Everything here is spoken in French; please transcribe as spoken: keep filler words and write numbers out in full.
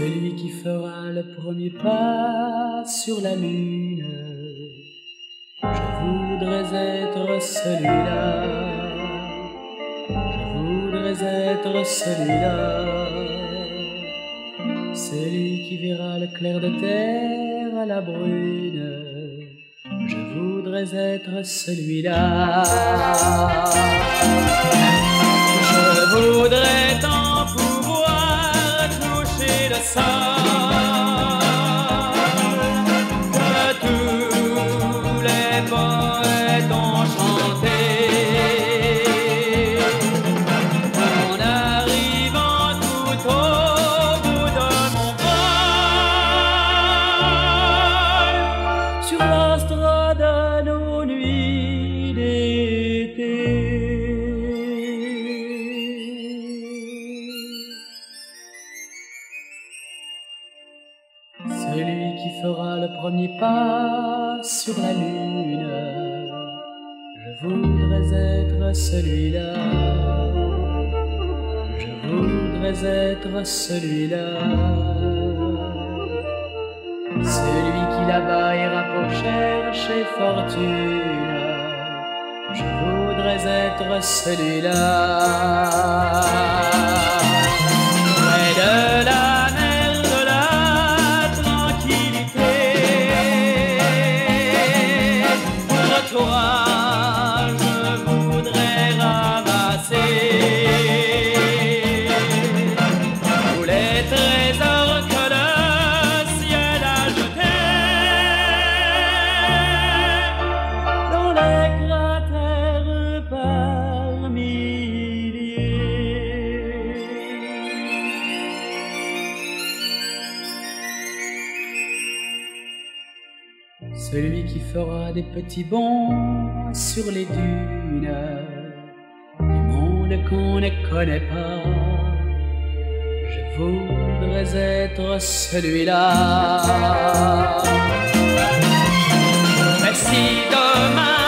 celui qui fera le premier pas sur la lune. Je voudrais être celui-là, je voudrais être celui-là, celui qui verra le clair de terre à la brune. Je voudrais être celui-là. Je voudrais tant pouvoir toucher le sol, que tous les poètes ont chanté, en arrivant tout au bout de mon vol, sur l'astre de nos nuits d'été. Celui qui fera le premier pas sur la lune. Je voudrais être celui-là, je voudrais être celui-là, celui qui là-bas ira pour chercher fortune. Je voudrais être celui-là, près de la je voudrais ramasser tous les trésors que le ciel a jetés dans les cratères par milliers. Celui qui fera des petits bonds sur les dunes du monde qu'on ne connaît pas. Je voudrais être celui-là. Mais si demain